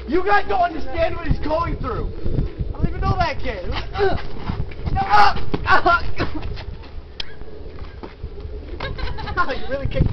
You guys don't understand what he's going through. I don't even know that kid. Oh, you really kicked